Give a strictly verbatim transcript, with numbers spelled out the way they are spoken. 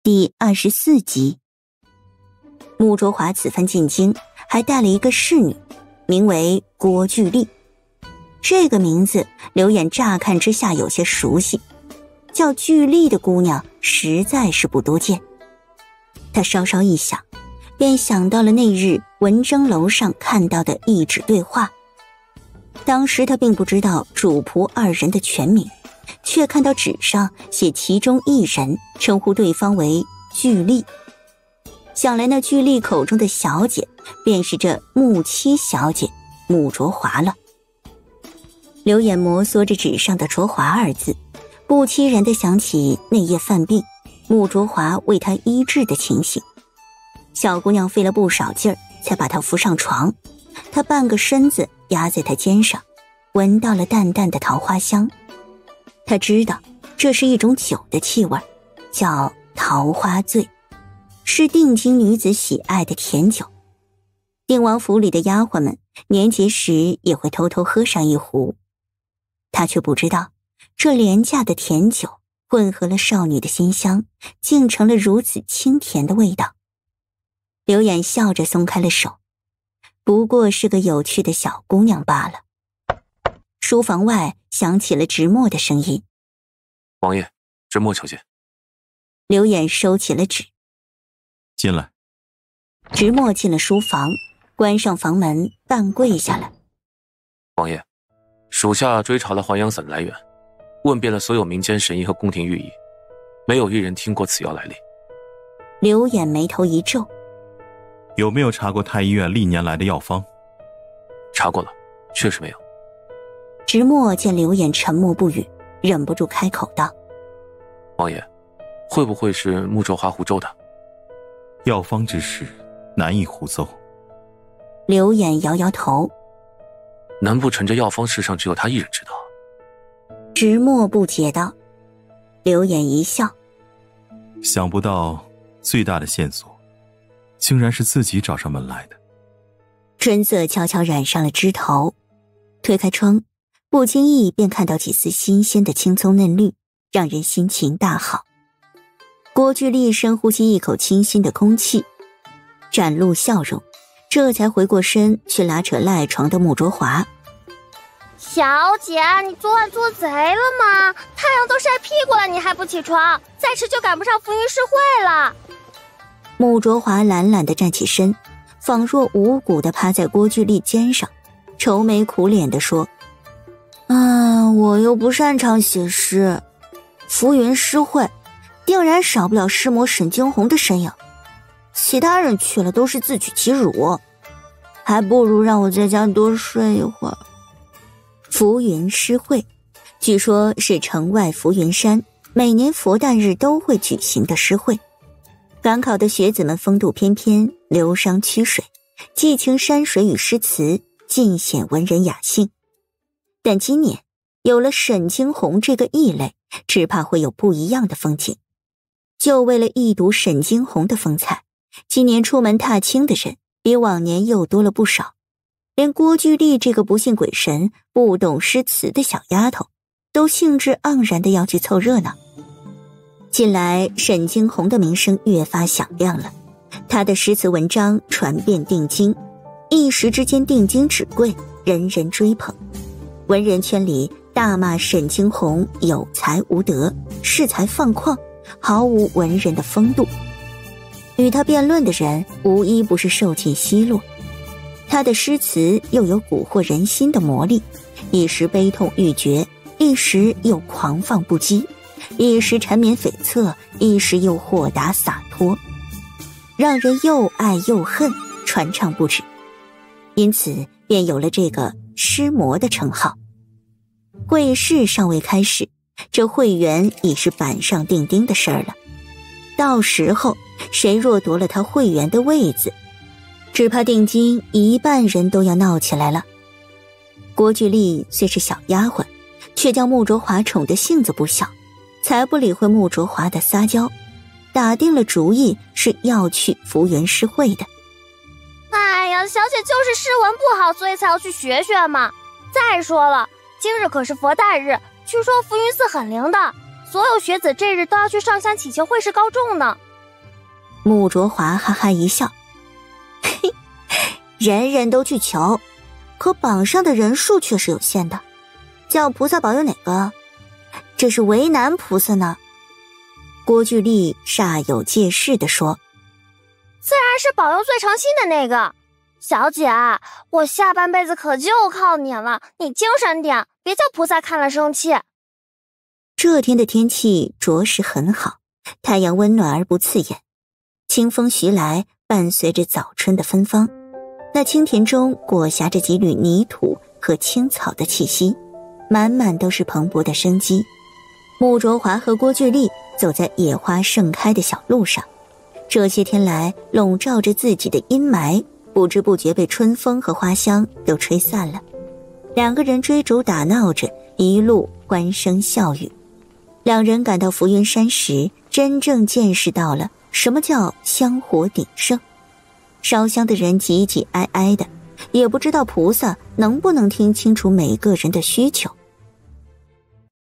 第二十四集。穆卓华此番进京还带了一个侍女，名为郭巨丽。这个名字刘演乍看之下有些熟悉，叫巨丽的姑娘实在是不多见。他稍稍一想，便想到了那日文征楼上看到的一纸对话。当时他并不知道主仆二人的全名，却看到纸上写其中一人称呼对方为巨丽。想来那巨丽口中的小姐便是这穆七小姐穆卓华了。刘演摩挲着纸上的卓华二字，不期然地想起那夜犯病穆卓华为他医治的情形。小姑娘费了不少劲儿才把他扶上床，他半个身子压在他肩上，闻到了淡淡的桃花香。他知道这是一种酒的气味，叫桃花醉，是定京女子喜爱的甜酒。定王府里的丫鬟们年节时也会偷偷喝上一壶，他却不知道这廉价的甜酒混合了少女的馨香，竟成了如此清甜的味道。刘演笑着松开了手，不过是个有趣的小姑娘罢了。书房外响起了直墨的声音： 王爷，直墨求见。 刘演收起了纸， 进来。 直墨进了书房，关上房门，半跪下来。 王爷，属下追查了还阳伞的来源，问遍了所有民间神医和宫廷御医，没有一人听过此药来历。 刘演眉头一皱： 有没有查过太医院历年来的药方？ 查过了，确实没有。 直墨见刘演沉默不语，忍不住开口道： 王爷，会不会是穆卓华胡诌的？ 药方之事难以胡诌。 刘演摇摇头： 难不成这药方世上只有他一人知道？ 直墨不解道。刘演一笑： 想不到最大的线索竟然是自己找上门来的。 春色悄悄染上了枝头，推开窗，不经意便看到几丝新鲜的青葱嫩绿，让人心情大好。郭巨丽深呼吸一口清新的空气，展露笑容，这才回过身去拉扯赖床的穆卓华。 小姐，你昨晚做贼了吗？太阳都晒屁股了，你还不起床？再迟就赶不上浮云诗会了。 穆卓华懒懒地站起身，仿若无骨地趴在郭巨丽肩上，愁眉苦脸地说：啊，我又不擅长写诗，浮云诗会定然少不了诗魔沈惊鸿的身影，其他人去了都是自取其辱，还不如让我在家多睡一会儿。浮云诗会据说是城外浮云山每年佛诞日都会举行的诗会，赶考的学子们风度翩翩，流觞曲水，寄情山水与诗词，尽显文人雅兴。但今年有了沈惊鸿这个异类，只怕会有不一样的风景。就为了一睹沈惊鸿的风采，今年出门踏青的人比往年又多了不少，连郭巨丽这个不信鬼神不懂诗词的小丫头都兴致盎然地要去凑热闹。近来沈惊鸿的名声越发响亮了，他的诗词文章传遍定京，一时之间定京纸贵，人人追捧。文人圈里大骂沈惊鸿有才无德，恃才放旷，毫无文人的风度。与他辩论的人无一不是受尽奚落，他的诗词又有蛊惑人心的魔力，一时悲痛欲绝，一时又狂放不羁，一时缠绵悱恻，一时又豁达洒脱，让人又爱又恨，传唱不止。因此便有了这个诗魔的称号。会试尚未开始，这会员已是板上钉钉的事儿了。到时候谁若夺了他会员的位子，只怕定京一半人都要闹起来了。郭巨丽虽是小丫鬟，却将穆卓华宠得性子不小，才不理会穆卓华的撒娇，打定了主意是要去浮云诗会的。 哎呀，小姐就是诗文不好，所以才要去学学嘛。再说了，今日可是佛诞日，据说浮云寺很灵的，所有学子这日都要去上香祈求会试高中呢。 穆卓华哈哈一笑，嘿，人人都去求，可榜上的人数却是有限的，叫菩萨保佑哪个？这是为难菩萨呢。郭巨丽煞有介事地说， 自然是保佑最诚心的那个。小姐，我下半辈子可就靠你了，你精神点，别叫菩萨看了生气。 这天的天气着实很好，太阳温暖而不刺眼，清风徐来，伴随着早春的芬芳，那青田中裹挟着几缕泥土和青草的气息，满满都是蓬勃的生机。穆卓华和郭巨丽走在野花盛开的小路上，这些天来笼罩着自己的阴霾不知不觉被春风和花香都吹散了。两个人追逐打闹着，一路欢声笑语。两人赶到浮云山时，真正见识到了什么叫香火鼎盛。烧香的人挤挤挨挨的，也不知道菩萨能不能听清楚每个人的需求。